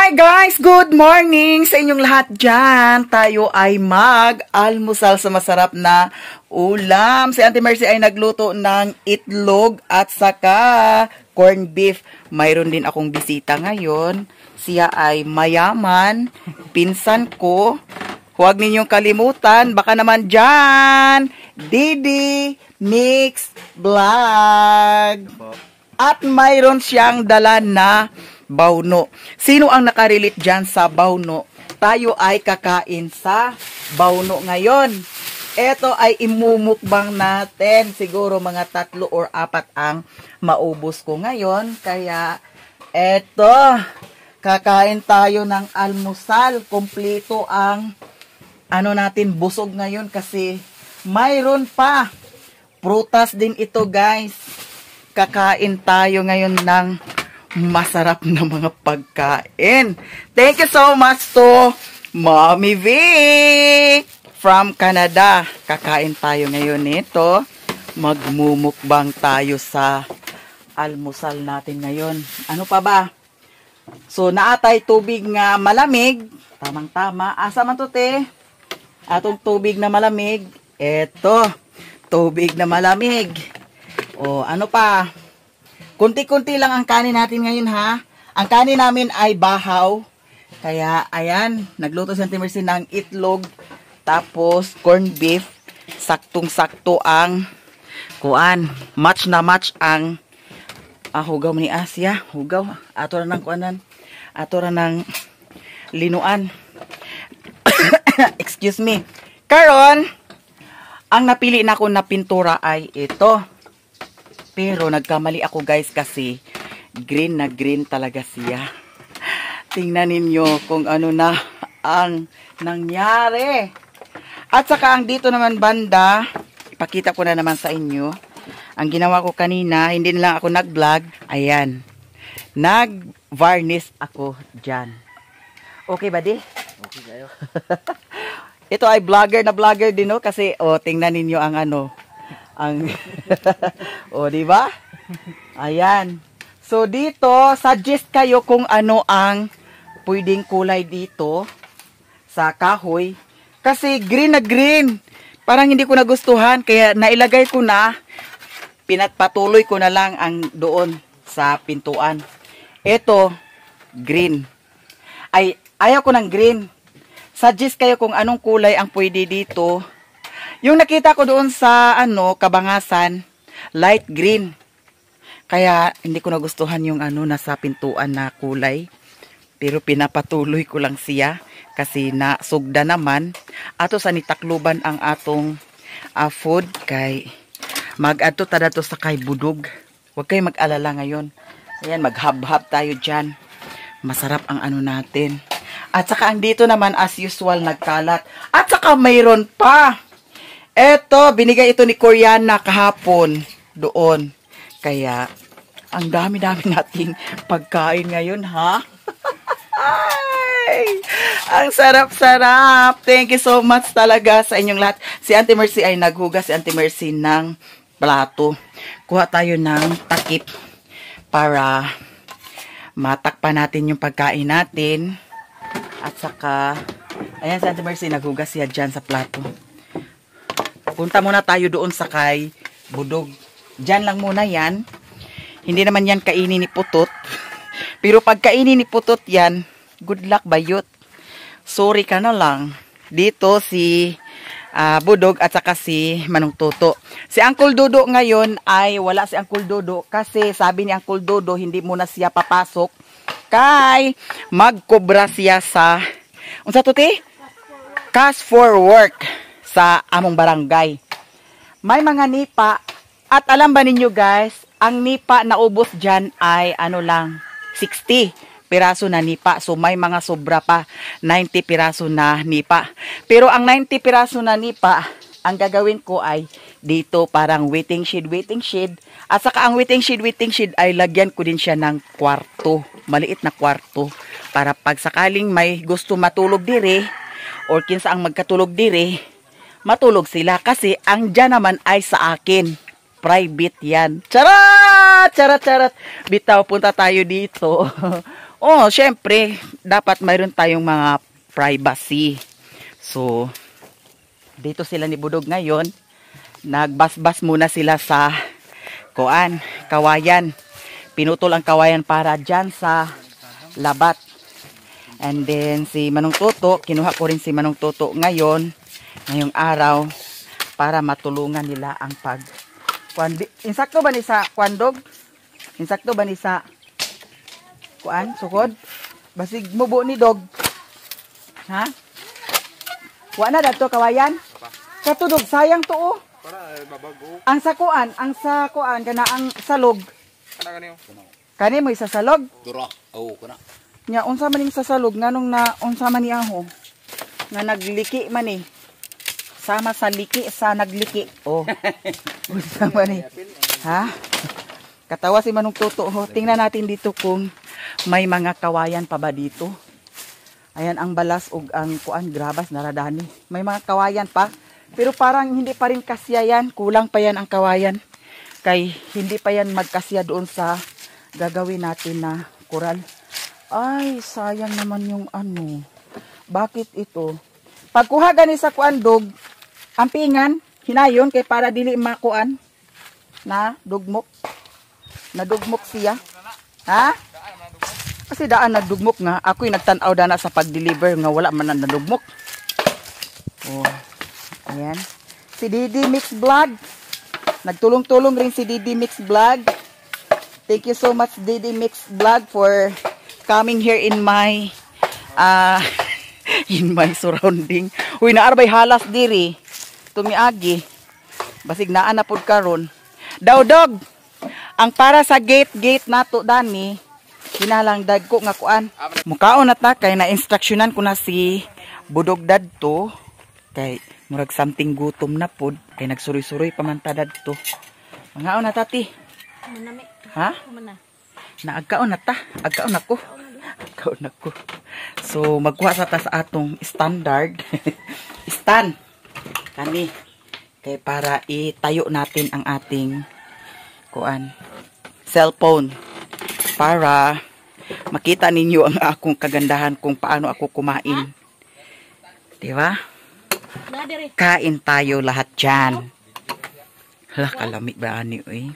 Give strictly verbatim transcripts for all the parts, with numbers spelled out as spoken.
Hi guys! Good morning sa inyong lahat dyan. Tayo ay mag-almusal sa masarap na ulam. Si Auntie Mercy ay nagluto ng itlog at saka corned beef. Mayroon din akong bisita ngayon. Siya ay mayaman, pinsan ko. Huwag ninyong kalimutan, baka naman dyan, Didi Mix Vlog. At mayroon siyang dala na bauno. Sino ang nakarelate dyan sa bauno? Tayo ay kakain sa bauno ngayon. Ito ay imumukbang natin. Siguro mga tatlo or apat ang maubos ko ngayon. Kaya eto, kakain tayo ng almusal. Kompleto ang ano natin, busog ngayon kasi mayroon pa. Prutas din ito guys. Kakain tayo ngayon ng masarap na mga pagkain. Thank you so much to Mommy Vic from Canada. Kakain tayo ngayon nito. Magmumukbang tayo sa almusal natin ngayon. Ano pa ba? So, naatay tubig nga malamig. Tamang-tama. Asa man to, te? Atong tubig na malamig. Eto. Tubig na malamig. O, ano pa? Kunti-kunti lang ang kanin natin ngayon ha. Ang kanin namin ay bahaw. Kaya ayan, nagluto si Auntie Mercy ng itlog. Tapos corned beef. Saktong-sakto ang kuan. Match na match ang ah, hugaw ni Asia. Hugaw. Ato na ng kuanan. Ato na ng linuan. Excuse me. Karon, ang napili na ko na pintura ay ito. Pero nagkamali ako guys kasi green na green talaga siya. Tingnan ninyo kung ano na ang nangyari. At saka ang dito naman banda, ipakita ko na naman sa inyo. Ang ginawa ko kanina, hindi na lang ako nag-vlog. Ayan. Nag-varnish ako dyan. Okay ba di? Okay kayo. Ito ay vlogger na vlogger din no kasi oh tingnan ninyo ang ano ang o di ba? Ayan. So dito suggest kayo kung ano ang pwedeng kulay dito sa kahoy kasi green na green. Parang hindi ko nagustuhan kaya nailagay ko na pinatpatuloy ko na lang ang doon sa pintuan. Ito green. Ay ayaw ko ng green. Suggest kayo kung anong kulay ang pwede dito. Yung nakita ko doon sa ano, Kabangasan, light green. Kaya hindi ko nagustuhan yung ano nasa pintuan na kulay. Pero pinapatuloy ko lang siya kasi nasugda naman. Ato sa nitakluban ang atong uh, food kay mag-adto tada to sa kay budog. Huwag kayo mag-alala ngayon. Ayan, maghab-hab tayo dyan. Masarap ang ano natin. At saka ang dito naman as usual nagkalat. At saka mayroon pa. Eto, binigay ito ni Koreana kahapon doon. Kaya, ang dami-dami nating pagkain ngayon, ha? Ang sarap-sarap. Thank you so much talaga sa inyong lahat. Si Auntie Mercy ay naghugas si Auntie Mercy ng plato. Kuha tayo ng takip para matakpan natin yung pagkain natin. At saka, ayan si Auntie Mercy, naghugas siya dyan sa plato. Punta muna tayo doon sa kay budog. Diyan lang muna yan. Hindi naman yan kainin ni Putot. Pero pag kainin ni Putot yan, good luck bayot. Sorry ka na lang. Dito si uh, budog at saka si Manong Toto. Si Uncle Dodo ngayon ay wala si Uncle Dodo. Kasi sabi ni Uncle Dodo, hindi muna siya papasok. Kay magkobra siya sa unsa to ti? Cash for work sa among barangay. May mga nipa at alam ba ninyo guys, ang nipa na ubos dyan ay ano lang, sixty piraso na nipa. So may mga sobra pa, ninety piraso na nipa. Pero ang ninety piraso na nipa, ang gagawin ko ay dito parang waiting shed, waiting shed. At saka ang waiting shed, waiting shed ay lagyan ko din siya ng kwarto. Maliit na kwarto. Para pag sakaling may gusto matulog dire, or kinsa ang magkatulog dire, matulog sila. Kasi ang dyan naman ay sa akin. Private yan. Charat! Charat, charat. Bitaw, punta tayo dito. Oh, syempre, dapat mayroon tayong mga privacy. So, dito sila ni Budog ngayon. Nagbasbas muna sila sa kuan, kawayan. Pinutol ang kawayan para dyan sa labat. And then, si Manong Toto, kinuha ko rin si Manong Toto ngayon, ngayong araw, para matulungan nila ang pag... Kuan, insakto ba ni sa kuandog? Insakto ba ni sa kuan, sukod? Basig mubo ni dog. Ha? Kuan na dato kawayan? Katudog, sayang to oh. Para babago. Ang sa kuan, ang sa kuan, kana ang salog. Kana kaniyo? Kani mo isa salog? Dura. Oo, kana. Nya unsa man ning sa salog nganong na unsa man ni aho? Nga nagliki man ni. Sama sa liki sa nagliki. Oh. Unsa man ni? Ha? Katawa si Manong Toto ho. Tingnan natin dito kung may mga kawayan pa ba dito. Ayan ang balas ug ang kuan grabas naradani. May mga kawayan pa. Pero parang hindi pa rin kasya yan. Kulang pa yan ang kawayan. Kay hindi pa yan magkasya doon sa gagawin natin na koral. Ay, sayang naman yung ano. Bakit ito? Pagkuha gani sa kuandog, ang pingan, hinayon kay para dili makuan na dugmok. Na dugmok siya. Ha? Kasi daan nagdugmok nga. Ako'y nagtanaw dana sa pag-deliver nga wala man na nadugmok. Oh. Ayan. Si Didi Mix Vlog. Nagtulong-tulong rin si Didi Mix Vlog. Thank you so much Didi Mix Vlog for coming here in my uh, in my surrounding. Uy, naarbay halas diri. Tumiagi. Basig naa na pud karon. Daw dog. Ang para sa gate-gate nato dani, kinalang dagko nga kuan. Mukaon na ta kay na-instructionan ko na si Budog dadto kay murag something gutom na pod kay nagsuri-suroy pamanta dadto. Mangaon na tati. Manami. Ha? Mana? Naagkaon na ta. Agkaon ako. Agkaon ako. So magkuha sa ta sa atong standard stand kani kay para itayo natin ang ating kuan cellphone para makita ninyo ang akong kagandahan kung paano ako kumain. Di ba? Kain tayo lahat dyan. Hala, kalamig ba ani, uy?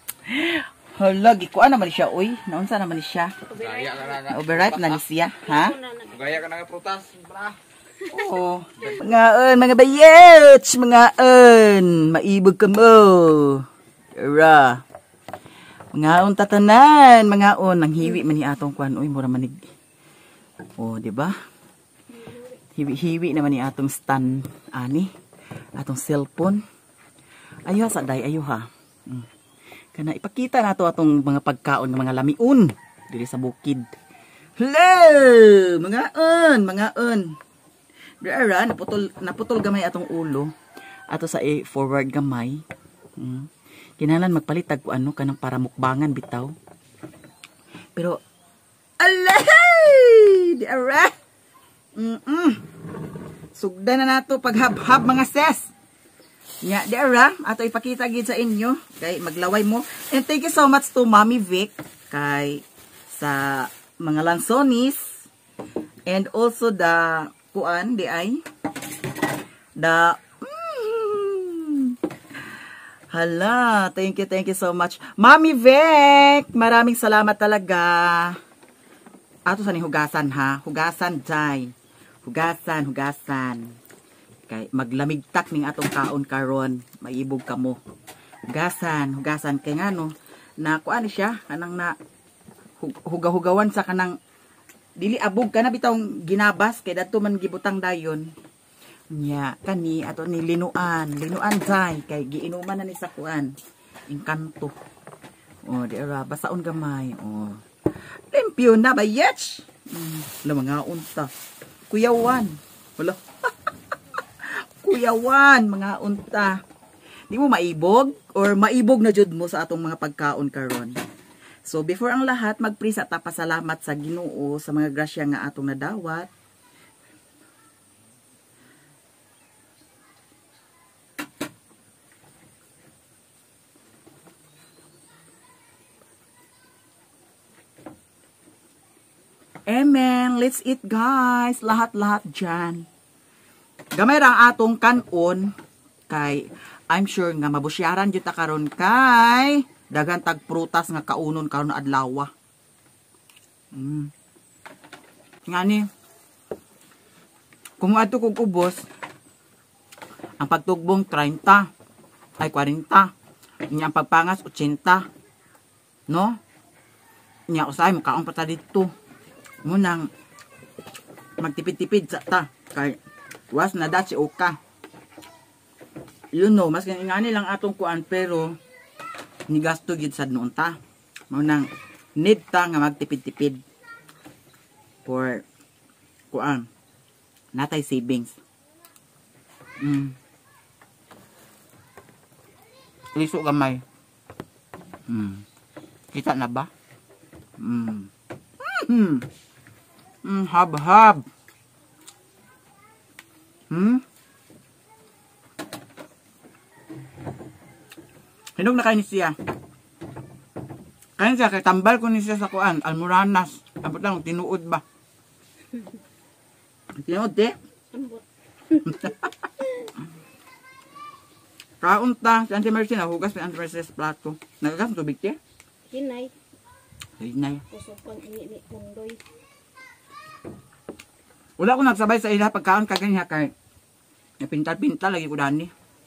Hala, gikuan naman siya, uy. Naunsa naman siya? Gaya ka na nga. Overripe na ni siya, ha? Gaya ka na nga prutas. Bra. Oo. Mga on, mga bayets, mga on. Maibog ka mo. Tara. Mga on tatanan, mga on. Nang hiwi man ni atong kuan, uy, mura manig. Oh, di ba? Hiwi-hiwi naman ni atong stand ani, atong cellphone. Ayo sa day, ayo ha. Hmm. Kana ipakita nato atong mga pagkaon ng mga lamiun diri sa bukid. Hello, mga on, mga on. Dara naputol naputol gamay atong ulo. Ato sa e forward gamay. Hmm. Kinahanglan magpalit tag ano kanang para mukbangan bitaw. Pero alay! Dara. Mm-mm. Sugda na nato paghab-hab mga ses. Nya, dara, ato ipakita gid sa inyo kay maglaway mo. And thank you so much to Mommy Vic kay sa mga lansonis and also the kuan di ay the mm, hala, thank you, thank you so much. Mommy Vic, maraming salamat talaga. Ato sa ni hugasan ha, hugasan jay. Hugasan, hugasan. Kay maglamigtak ning atong kaon karon, maibog kamo. Hugasan, hugasan kay ngano na kuan siya kanang na hugahugawan sa kanang dili abog kana bitawng ginabas kay dadto man gibutang dayon. Nya kani ato ni linuan, linuan jay kay giinuman na ni sa kuan. Engkanto. Oh, di ra basaon gamay. Oh. Limpyo na ba yetch? Hmm, la mga unta. Kuyawan. Wala. Kuyawan, mga unta. Di mo maibog or maibog na jud mo sa atong mga pagkaon karon. So before ang lahat, magprisa ta pasalamat sa Ginoo sa mga grasya nga atong nadawat. Amen. Let's eat, guys. Lahat-lahat dyan. Gamay ra atong kanon kay I'm sure nga mabusyaran jud ta karon kay dagan tag prutas nga kaunon karon adlaw. Mm. Ngani kung adto kog ubos ang pagtugbong thirty ay forty nya ang pagpangas eighty no nya usay mo kaon pa ta dito mo nang magtipid-tipid sa ta kay was na dat si Oka. You know, mas ingani lang atong kuan pero ni gasto gid sad noon ta. Mao nang need ta nga magtipid-tipid for kuan natay savings. Mm. Liso gamay. Mm. Kita na ba? Mm. Mm. Mm, hab-hab. Hmm? Hinog na kayo ni siya. Kaya siya, kay tambal ko ni siya sa kuan, almoranas. Abot lang, tinuod ba? Tinuod, te? Kaunta, si Auntie Mercy, nahugas ni Auntie Mercy sa plato. Nagagas tubig, te? Hinay. Hinay. Kusog pang ini mundoy. Wala ko nagsabay sa ila pagkaon kaganya kay pintal-pintal lagi ko dani.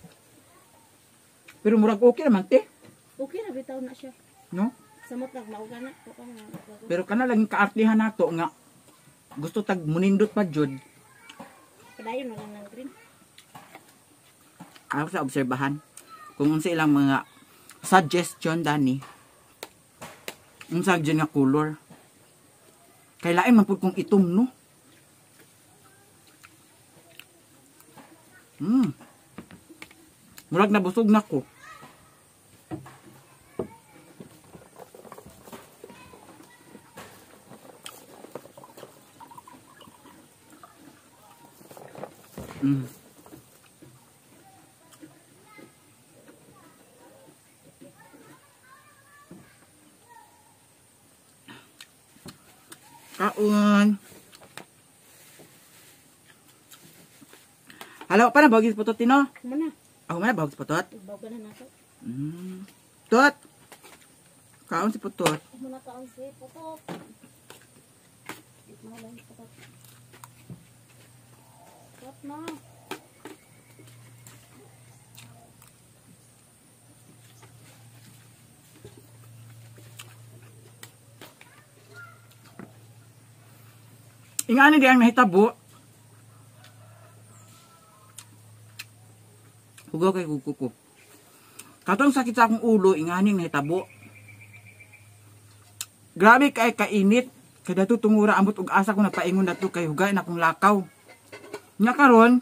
Pero murag okay naman, te. Okay na bitaw na siya. No? Samot nagmauga na. Baka mga Pero kana laging kaartihan nato nga gusto tag munindot pa jud. padayon na lang ng green. Ako sa obserbahan kung unsa ilang mga suggestion dani. Unsa gyud nga color. Kay lain man pud kung itom, no? Hmm. Murag nabusog na ko. Hmm. Kaon. Halo, pa na bagis putot tino? Muna. Ako man na bagis putot. Bago na nato. Hmm. Tot. Kaon si putot. Muna kaon si putot. Ito lang putot. Putot na. Ingani di ang nahitabo. Hugaw kay kukuko. Katong sakit sa akong ulo, inganing nahitabo. Grabe kay kainit. Kada to tungura ambot og asa ko napaingon nato kay hugay na akong lakaw. Nya karon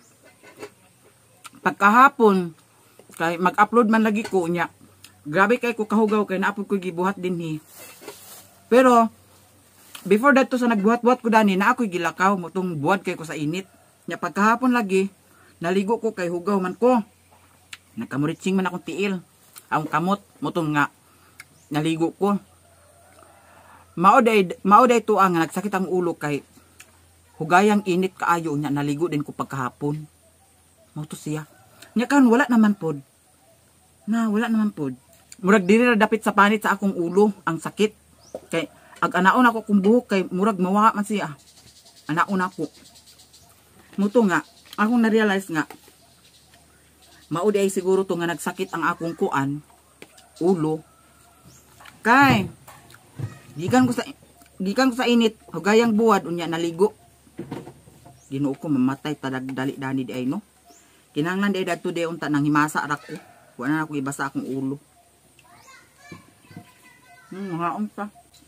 pagkahapon kay mag-upload man lagi ko nya. Grabe kay ko kahugaw kay naapod ko gibuhat dinhi. Pero before that to sa nagbuhat-buhat ko dani na ako'y gilakaw motong buhat kay ko sa init. Nya pagkahapon lagi naligo ko kay hugaw man ko. Nagkamuritsing man akong tiil. Ang kamot motong nga naligo ko. Mao day mao day to ang nagsakit ang ulo kay hugayang init kaayo nya naligo din ko pagkahapon. Mao to siya. Nya kan wala naman pod. Na wala naman pod. Murag diri ra dapit sa panit sa akong ulo ang sakit. Kay ag anaon ako kung buhok kay murag mawa man siya. Anaon ako. Muto nga akong na-realize nga mao day siguro to nga nagsakit ang akong kuan ulo. Kay gikan ko sa gikan ko sa init hugayang buwad unya naligo. Ginoo ko mamatay tadag dali dani di ay no. Kinahanglan day dadto day unta nang himasa ra ko. Wala na ako ibasa akong ulo. Hmm, haon pa.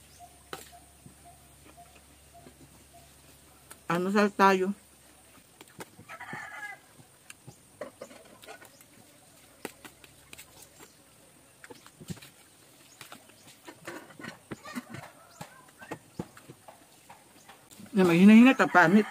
Ano sal tayo? Na maghina-hina ta pamit.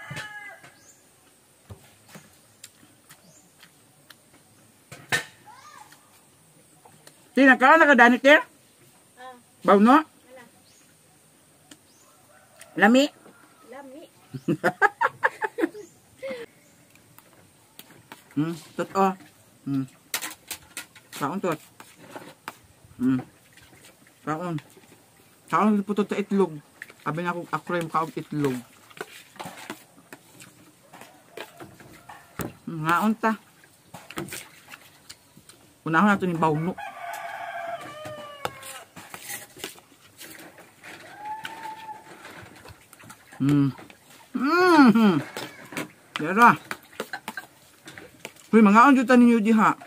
Tina ka na ka danit eh? Ah, Baw no? wala. Lami. Lami. Hmm, totoo. Hmm. Kaon tot. Hmm. Kaon. Kaon puto sa itlog. Abi na ako ako rin kaon itlog. Hmm, ngaon ta. Unahon nato ni bawno. Hmm. Hmm. Yara. Uy, mga on juta ninyo diha.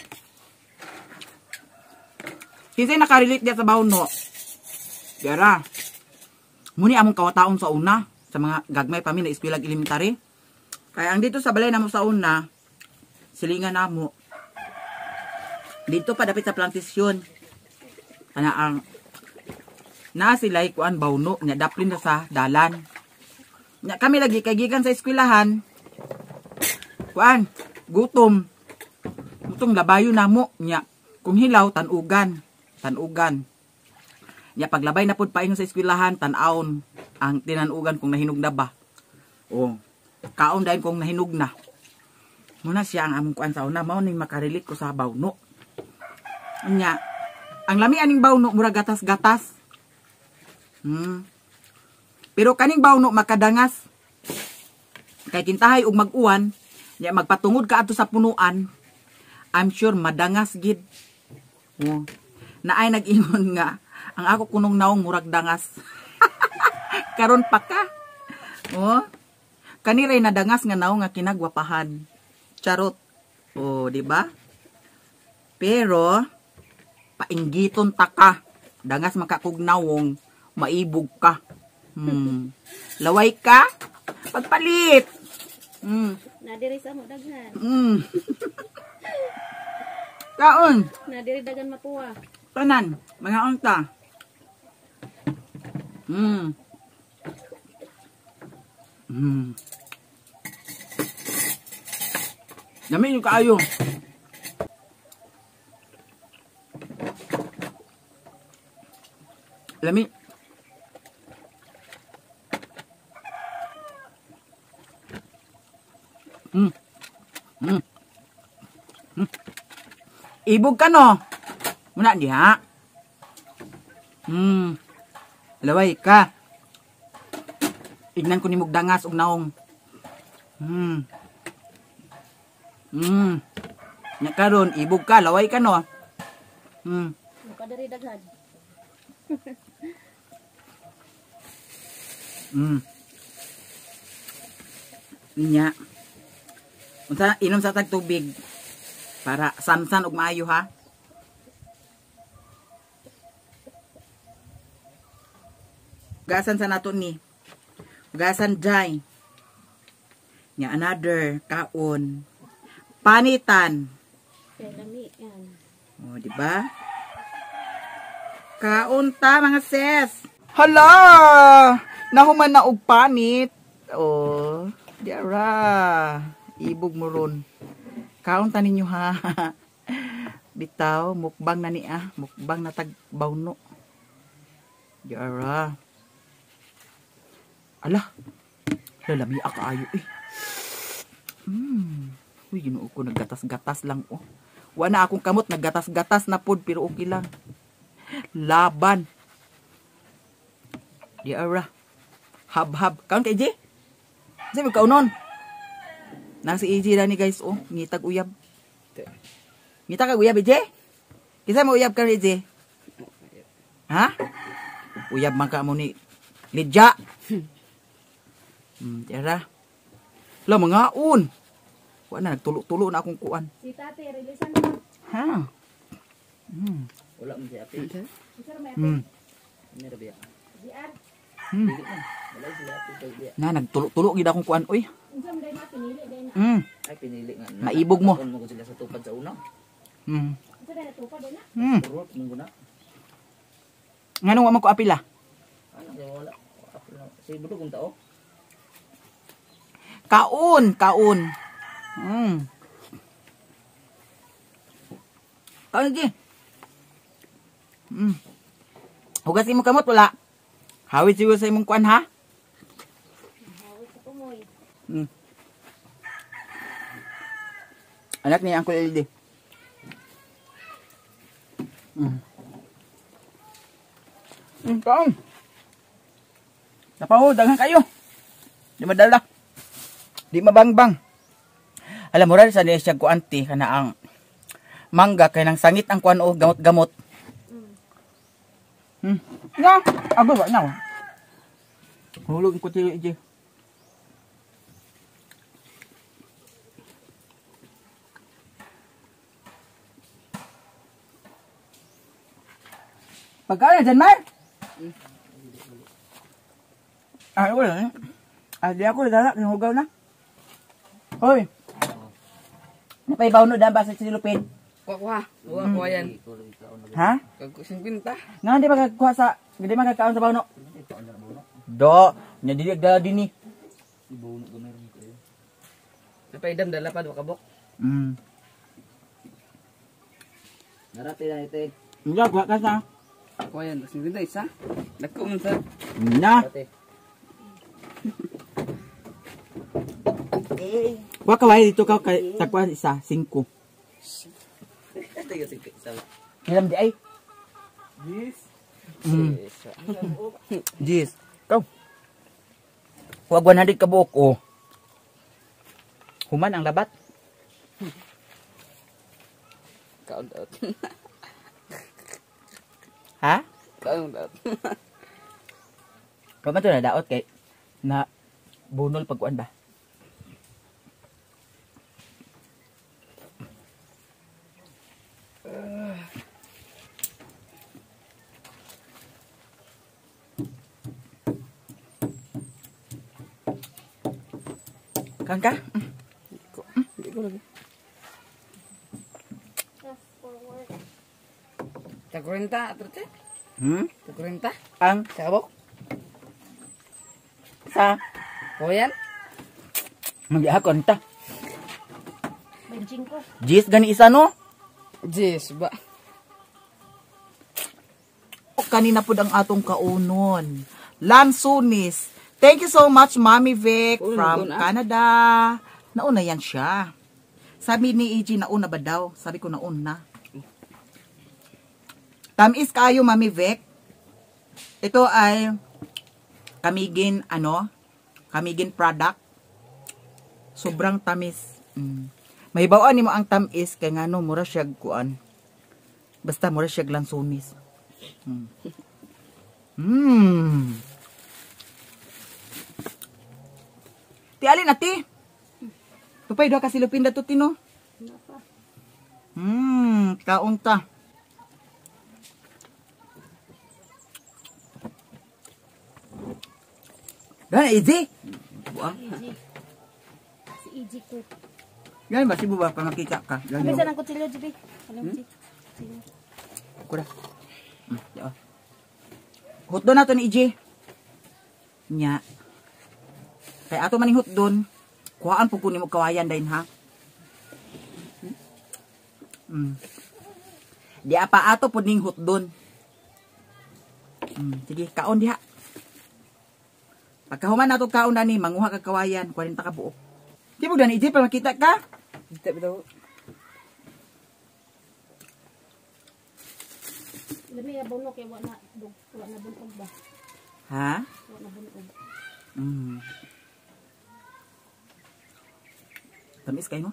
Kinsay nakarelate diya sa bawno. Yara. Muni among kawataon sa una sa mga gagmay pa mi na eskwela elementary. Kaya ang dito sa balay namo sa una, silingan namo. Dito pa dapit sa plantasyon. Ana ang na sila kuan bawno nya daplin na sa dalan. Nya kami lagi kay gikan sa eskwelahan. Kuan, gutom. Gutom labayo namo nya kung hilaw tanugan, tanugan. Nya paglabay na pud paingon sa eskwelahan tan-aon ang tinanugan kung nahinog na ba. Oh, kaon dayon kung nahinog na. Muna siya ang among kuan sa una mao ning makarelate ko sa bawno. Nya ang lami aning bawno mura gatas-gatas. Hmm. Pero kaning bawno makadangas. Kay kintahay og mag-uwan, nya magpatungod ka adto sa punuan, I'm sure madangas gid. Oh. Naay nag-ingon nga ang ako kunong naong murag dangas. Karon pa ka. Oh. Kaniray nadangas nga naong nga kinagwapahan. Charot. Oh, di ba? Pero painggiton ta ka. Dangas makakugnawong maibog ka. Hmm. Laway ka? Pagpalit. Hmm. Nadiri sa mo daghan. Hmm. Kaon. Nadiri daghan matuwa. Tanan. Mga unta. Hmm. Hmm. Dami yung kaayo. Lami. Hmm. Hmm. Hmm. Ibog ka no. Muna diha. Hmm. Laway ka. Ignan ko ni mugdangas og naong. Hmm. Hmm. Nya karon ibog ka, laway ka no. Hmm. Kadiri daghan. Hmm. Nya. Unsa inom sa tag tubig para sansan og maayo ha. Gasan sa nato ni. Gasan dry. Nya another kaon. Panitan. Kay lami yan. Oh, di ba? Kaon ta mga sis. Hala! Nahuman na og panit. Oh, diara. Ibog mo ron. Kaon ta ninyo ha. Bitaw, mukbang na ni ah. Mukbang na tag bawno. Diara. Ala. Lalami ako ayo eh. Hmm. Uy, ginoo ko naggatas-gatas lang oh. Wala akong kamot naggatas-gatas na pod pero okay lang. Laban. Diara. Hab-hab. Kaon kay J? Sige kaunon. Nasi E J na ni guys oh, ngitag uyab. Ngitag kag uyab E J? Kisa mo uyab ka ni J? Ha? Uyab man ka mo ni Lidya. Hmm, tira. La mga un. Wa na nagtulo-tulo na akong kuan. Si tate releasan mo. Ha. Hmm. Wala mo si Api. Isa ra may Hmm. Ini ra biya. diad. Hmm. Dili man. Wala si Api kay biya. Na nagtulo-tulo gid akong kuan oy. Unsa man day na pinili day na. Hmm. Ay pinili nga. Naibog mo. Nakapon mo ko sila sa tupad sa una. Hmm. Unsa day natupad day na. Hmm. Purot mo guna. Nganong wa man ko apila? Ano kay wala. Api na. Si budog kung tao. Kaon, kaon. Hmm. Kaon di. Hmm. Hugasin mo kamot wala. Hawid siguro sa imong kuan ha. Mm. Anak ni Uncle L D. Mm. Mm, kaon. Napaho, daghan kayo. Di madala. Di mabangbang. Alam mo rin sa niya siya ko auntie kana ang mangga kay nang sangit ang kuan o gamot-gamot. Hmm. Ya, ako ba na? Hulog ko tiyo ije. Pagkain dyan, Mar? Ah, ako lang. Ah, di ako nadala. Hinugaw na. Hoy. Napaibaw no daan ba sa silupin? Kuha kuha. Kuha kuha yan. Ha? Kagkusing pinta. Nga, di magkakuha sa... Hindi magkakaon sa bawno. Do. Nya dili dala dini. Napaidam dala pa wakabok. Hmm. Narati na ito eh. Nga, kuha ka sa... Kuha yan. Kusing pinta isa. Nagko man sa. Na. Narati. Kuha ka wala dito ka kay takuan isa, singko. Tiga tiga isa. Hilam di ay. Yes. Mm. Jis. Kau. Huwag one hundred ka buok o. Human ang labat. Count out. Ha? Count out. Kau man to na daot kay na bunol pagkuan ba? Kan ka? Hindi ko lagi. Takurenta atrete? Hmm? Takurenta? Ang Sabok? sa Kuha yan? mag-ihakon ta. Benching ko. Jis gani isa no? Jis ba? Kanina po ang atong kaunon. Lansunis. Thank you so much, Mommy Vic Una, from una. Canada. Nauna yan siya. Sabi ni E G, nauna ba daw? Sabi ko, nauna. Tamis kayo, Mommy Vic. Ito ay Kamigin, ano? Kamigin product. Sobrang tamis. Mm. May bawaan ni mo ang tamis kay nga no, mura siya kuan. Basta mura siya lansunis. Hmm. Hmm. Ti alin ati? Tupay do ka silupin dato tino. Hmm, kaon ta. Gan easy. Buang. Easy. Si Easy ko. Gan ba si buba pa makita ka. Gan. Kabisa ng kutsilyo, Jibi. Alam Hmm? si. Sige. Kuda. Hmm, ya. Hotdon na to ni E J. Nya. Kay ato maning hotdon, kuhaan po kunin mo kawayan dahin ha. Hmm. Di apa ato po ning hotdon. Hmm, sige, kaon diha. Pagkahuman nato kaon na ni, manguha ka kawayan, forty ka buok. Di mo gani E J pa makita ka? Hindi bitaw. Lami ya bunok kay wala dog, wala na bunog ba? Ha? Wala na bunog. Hmm. Tamis kayo mo?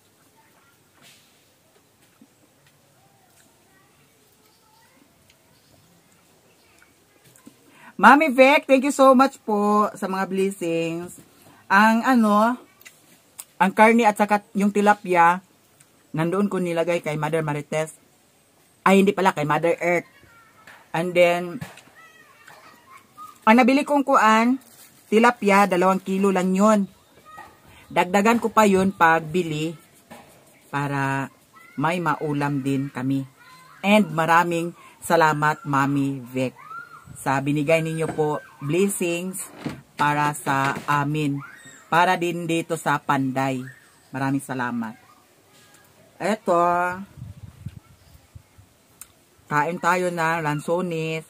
Mami Vic, thank you so much po sa mga blessings. Ang ano, ang karne at saka yung tilapia, nandoon ko nilagay kay Mother Marites. Ay, hindi pala, kay Mother Earth. And then, ang nabili kong kuan, tilapia, dalawang kilo lang yun. Dagdagan ko pa yun pag bili para may maulam din kami. And maraming salamat, Mami Vic, sa binigay ninyo po blessings para sa amin. Para din dito sa Panday. Maraming salamat. Eto. Kain tayo na lansones.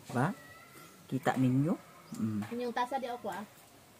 Ba? Kita ninyo? Mm. Yung tasa di ako ah.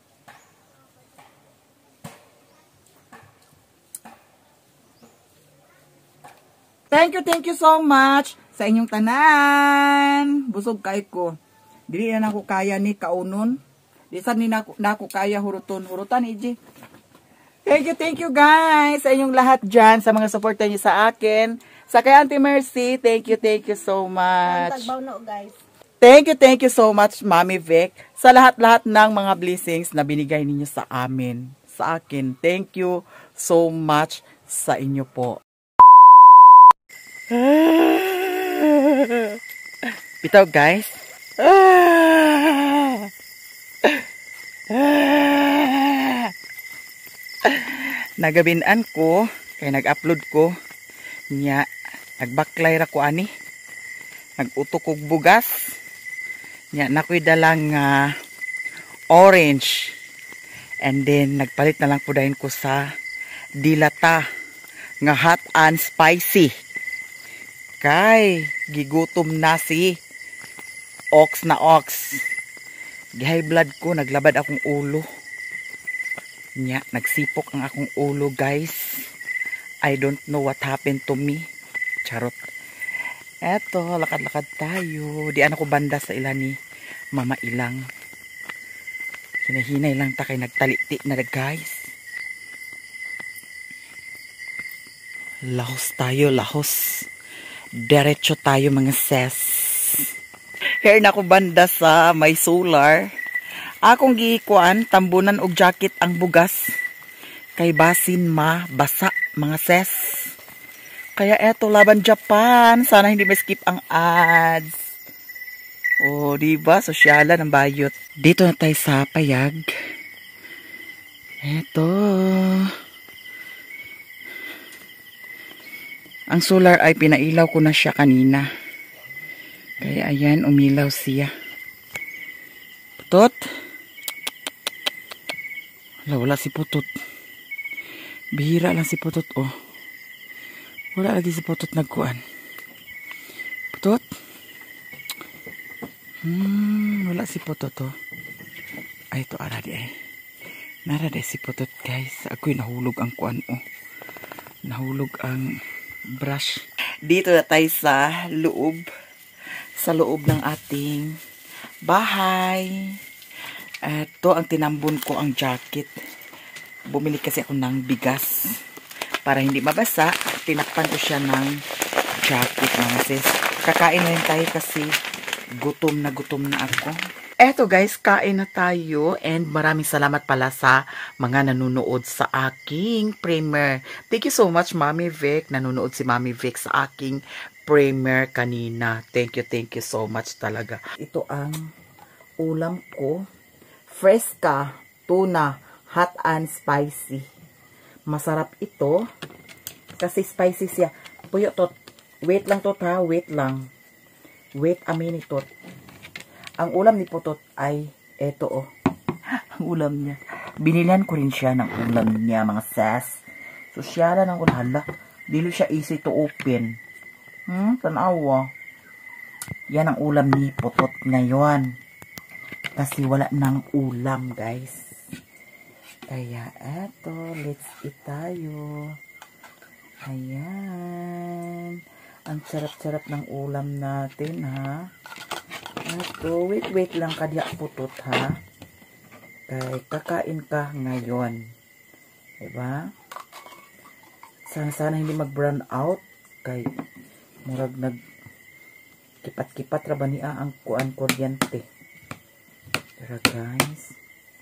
Thank you, thank you so much sa inyong tanan. Busog kay ko. Dili na ako kaya ni kaunon. Di san ni nako nako kaya huruton. Hurutan iji. Thank you, thank you guys sa inyong lahat dyan, sa mga suporta niyo sa akin. Sa kay Auntie Mercy, thank you, thank you so much. Tagbaw na guys. Thank you, thank you so much, Mami Vic, sa lahat-lahat ng mga blessings na binigay ninyo sa amin, sa akin. Thank you so much sa inyo po. Bitaw guys. Nagabinan ko, kaya nag-upload ko, nya, nagbaklay ra ko ani, nag-utok og bugas, nya, nakoy dalang uh, orange, and then, nagpalit na lang po dahil ko sa dilata, nga hot and spicy, kay, gigutom na si ox na ox, high blood ko, naglabad akong ulo, nya, nagsipok ang akong ulo guys. I don't know what happened to me. Charot. Eto, lakad-lakad tayo. Di ako banda sa ila ni Mama Ilang. Hinahinay lang ta kay nagtaliti na guys. Lahos tayo, lahos. Diretso tayo mga ses. Here na ako banda sa may solar. Akong gikuan, tambunan og jacket ang bugas. Kay basin ma, basa, mga ses. Kaya eto, laban Japan. Sana hindi ma-skip ang ads. O, diba? Sosyala ng bayot. Dito na tayo sa payag. Eto. Ang solar ay pinailaw ko na siya kanina. Kaya ayan, umilaw siya. Putot. Wala, wala si Putot. Bihira lang si Putot, oh. Wala lagi si Putot nagkuan. Putot. Hmm, wala si Putot, oh. Ay, ito, aradi ay. Naradi si Putot, guys. Ako'y nahulog ang kuan, oh. Nahulog ang brush. Dito na tayo sa loob. Sa loob ng ating bahay. Ito ang tinambon ko ang jacket. Bumili kasi ako ng bigas. Para hindi mabasa, tinakpan ko siya ng jacket mga sis. Kakain na rin tayo kasi gutom na gutom na ako. Eto guys, kain na tayo and maraming salamat pala sa mga nanonood sa aking premiere. Thank you so much Mami Vic. Nanonood si Mami Vic sa aking premiere kanina. Thank you, thank you so much talaga. Ito ang ulam ko. Fresca, tuna, hot and spicy. Masarap ito. Kasi spicy siya. Puyo tot. Wait lang tot ha. Wait lang. Wait a minute tot. Ang ulam ni Putot ay eto oh. Ang ulam niya. Binilihan ko rin siya ng ulam niya mga sas. So siya lang ang hala. Dili siya easy to open. Hmm, tanawa. Yan ang ulam ni Putot ngayon. Kasi wala nang ulam, guys. Kaya, eto, let's eat tayo. Ayan. Ang sarap-sarap ng ulam natin, ha. Eto, wait, wait lang kadya Putot, ha. Kaya, kakain ka ngayon. Diba? Sana-sana hindi mag-brown out. Kaya, murag nag kipat-kipat ra ba niya ang kuan kuryente. Pero guys,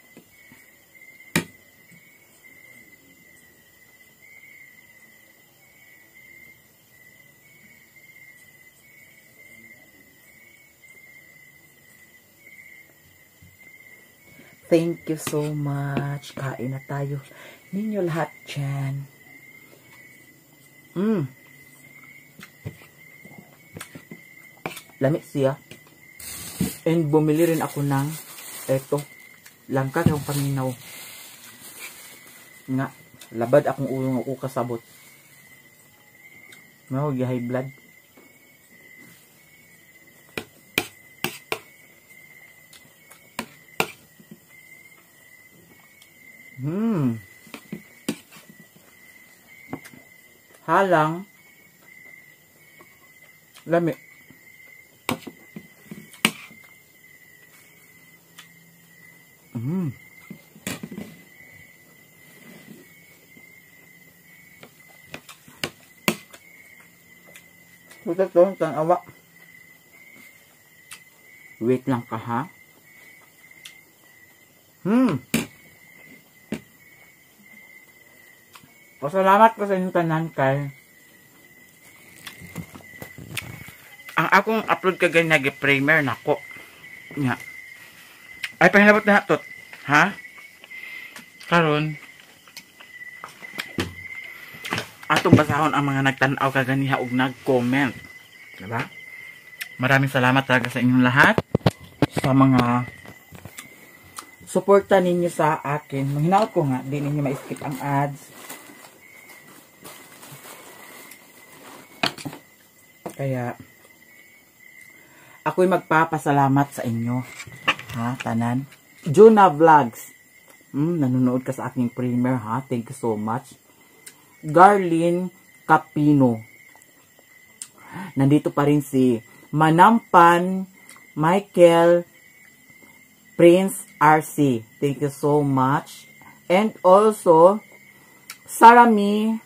thank you so much. Kain na tayo. Ninyo lahat dyan. Mm. Lamig siya. And bumili rin ako ng eto, langka ng paminaw. Nga, labad akong ulo ng uka sabot. Mga high blood. Halang. Lami. Mm. Ito to, tanawa. Wait lang ka ha. Hmm. Pasalamat ko sa inyong tanan kay ang akong upload kagay nag-primer nako. Nya. Ay pahinabot na tot. Ha? Karon atong basahon ang mga nagtan-aw kaganiha ug nag-comment. Diba? Maraming salamat talaga sa inyong lahat sa mga suporta ninyo sa akin. Mahinaot ko nga, di ninyo ma-skip ang ads. Kaya ako'y magpapasalamat sa inyo. Ha, tanan. Juna Vlogs. Hmm, nanonood ka sa aking premiere, ha? Thank you so much. Garlin Capino. Nandito pa rin si Manampan Michael Prince R C. Thank you so much. And also Sarami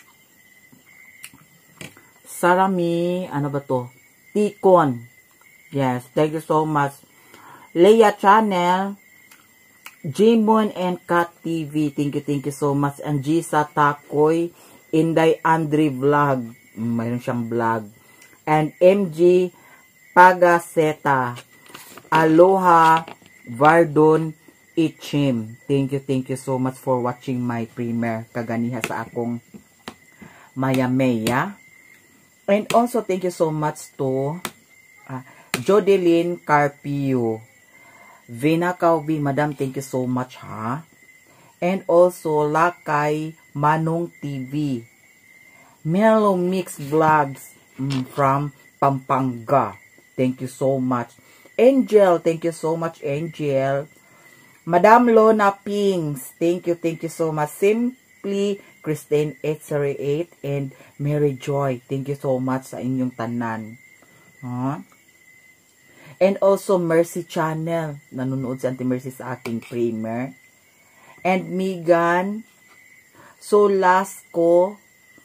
Sarami ano ba to? Tikon. Yes, thank you so much. Leia Channel, Jimon and Kat T V. Thank you, thank you so much. And Gisa Takoy, Inday Andre Vlog. Mm, mayroon siyang vlog. And M G Pagaseta. Aloha Vardon Ichim. Thank you, thank you so much for watching my premiere. Kaganiha sa akong Mayameya. And also, thank you so much to uh, Jodeline Carpio. Vina Kaubi, Madam, thank you so much, ha? And also, Lakay Manong T V. Melo Mix Vlogs mm, from Pampanga. Thank you so much. Angel, thank you so much, Angel. Madam Lona Pings, thank you, thank you so much. Simply Christine eight zero eight and Mary Joy, thank you so much sa inyong tanan. Huh? And also Mercy Channel, nanonood si Auntie Mercy sa aking premiere. And Megan Solasco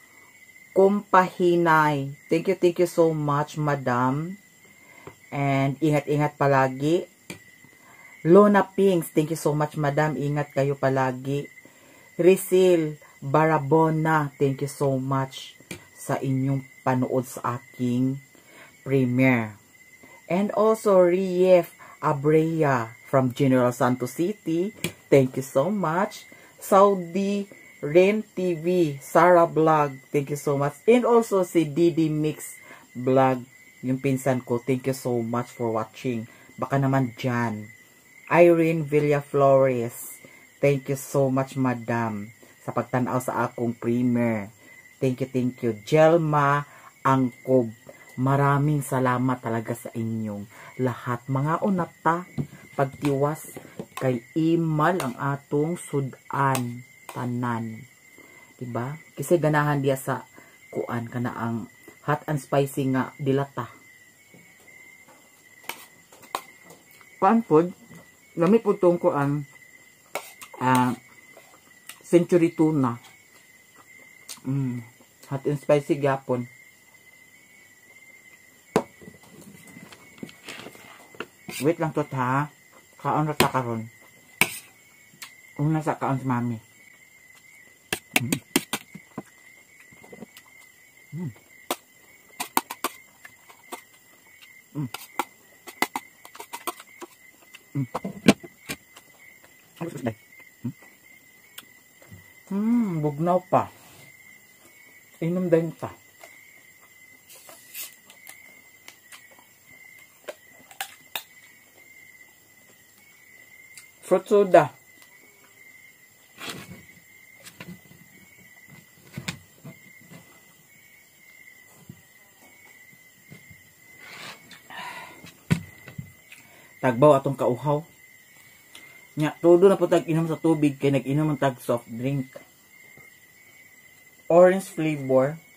Kumpahinay, thank you, thank you so much, Madam. And ingat-ingat palagi. Lona Pinks, thank you so much, Madam. Ingat kayo palagi. Risil Barabona, thank you so much sa inyong panood sa aking premiere. And also Rief Abrea from General Santos City, thank you so much. Saudi Ren T V, Sarah Vlog, thank you so much. And also si Didi Mix Vlog, yung pinsan ko, thank you so much for watching. Baka naman dyan. Irene Villaflores, thank you so much, Madam, sa pagtanaw sa akong premiere. Thank you, thank you. Jelma Angkob, maraming salamat talaga sa inyong lahat. Mga unata, pagtiwas kay Imal ang atong sudan tanan. Diba? Kasi ganahan dia sa kuan kana ang hot and spicy nga dilata. Kuan pod, gamit po itong kuan uh, century tuna. Mm, hot and spicy gapon. Wait lang to ha. Kaon ra ta karon. Una sa kaon si mami. Mm. Mm. Mm. Mm. Ano sa Hmm? Hmm, bugnaw pa. Inom din ta. Fruit soda. Tagbaw atong kauhaw. Nya, todo na po tag-inom sa tubig kay nag-inom ang tag soft drink. Orange flavor.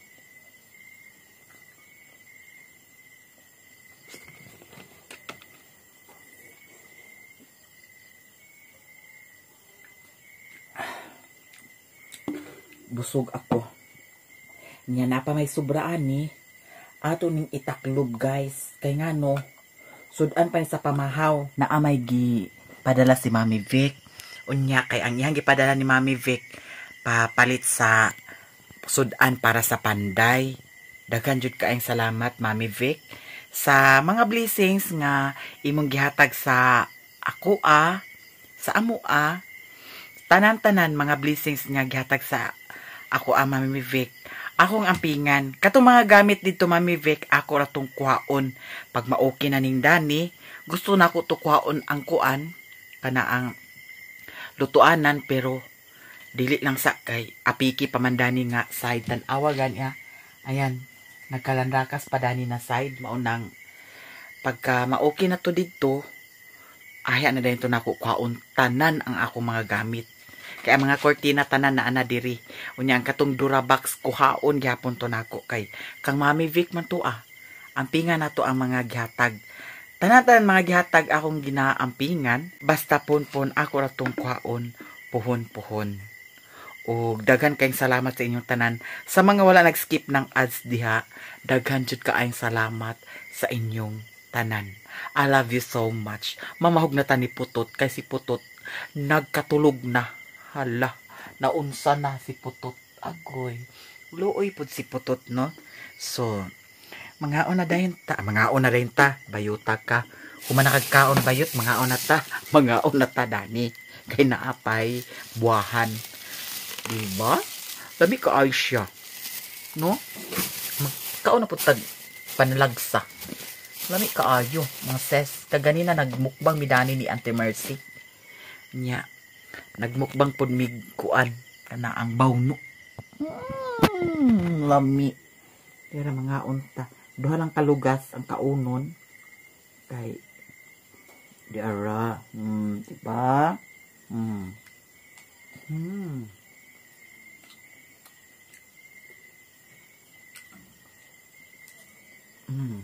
busog ako. Nya na pa may sobraan ni. Ato ning itaklob guys. Kay nga no, sudan pa ni sa pamahaw na amay gi padala si Mami Vic. Unya kay ang iyang gipadala ni Mami Vic papalit sa sudan para sa panday. Daghan jud kaayong salamat Mami Vic sa mga blessings nga imong gihatag sa ako ah, sa amo ah. Tanan-tanan mga blessings nga gihatag sa ako ah Mami Vic. Akong ampingan. Katong mga gamit dito Mami Vic, ako ra tong kuhaon. Pag maoki na ning dani, gusto na ko to kuhaon ang kuan kana ang lutuanan pero dili lang sa kay apiki pamandani nga side tan-awa ganya. Ayan, nagkalandakas pa dani na side maunang pagka maoki na to dito, aya na dayon to nako kuhaon tanan ang ako mga gamit. Kaya mga kortina tanan na ana diri. Unya ang katong Durabox kuhaon gyapon to nako kay kang Mami Vic man to ah. Ampingan nato ang mga gihatag. Tanan-tanan mga gihatag akong ginaampingan basta pon-pon ako ra tong kuhaon puhon-puhon. O daghan kayong salamat sa inyong tanan. Sa mga wala nag-skip ng ads diha, daghan jud kaayong salamat sa inyong tanan. I love you so much. Mamahog na ta ni Putot kay si Putot nagkatulog na. Hala, naunsa na si Putot. Agoy. Luoy pud si Putot, no? So, mga ona dayon ta, mga ona dayon ta, bayuta ka. Kung manakagkaon bayot, mga ona ta, mga ona ta dani. Kay naapay buwahan. Diba? Labi ka ay siya. No? Magkaon na pud tag panlagsa. Lami kaayo, mga ses. Kaganina nagmukbang midani ni Auntie Mercy. Nya, nagmukbang pod mig kuan kana ang bawno. Mm, lami. Pero mga unta, duha lang kalugas ang kaunon. Kay diara, hmm, diba? Hmm. Hmm. Hmm.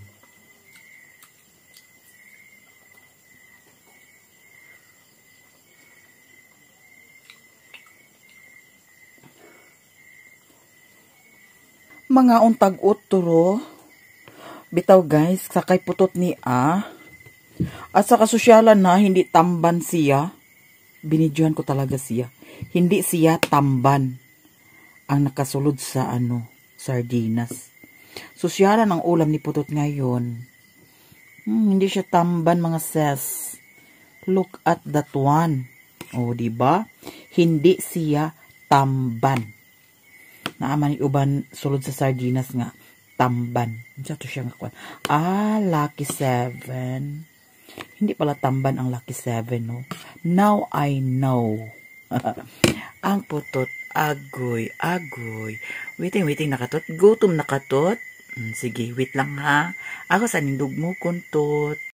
Mga untag uturo. Bitaw guys, sakay Putot ni A. At sa kasosyalan na, hindi tamban siya. Binidyohan ko talaga siya. Hindi siya tamban ang nakasulod sa ano, sardinas. Sosyalan ang ulam ni Putot ngayon. Hmm, hindi siya tamban mga ses. Look at that one. O, diba? Hindi siya tamban. Naaman yung uban sulod sa sardinas nga tamban. Sa to siya nga kwan. Ah, Lucky Seven. Hindi pala tamban ang Lucky Seven, no? Now I know. Ang Putot, agoy, agoy. Waiting, waiting, nakatot. Gutom nakatot. Hmm, sige, wait lang ha. Ako sa nindog mo, kuntot.